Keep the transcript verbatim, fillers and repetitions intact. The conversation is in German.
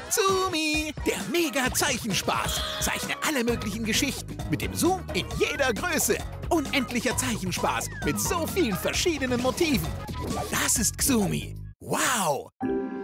Zoomi, der Mega-Zeichenspaß. Zeichne alle möglichen Geschichten mit dem Zoom in jeder Größe. Unendlicher Zeichenspaß mit so vielen verschiedenen Motiven. Das ist Xumi. Wow!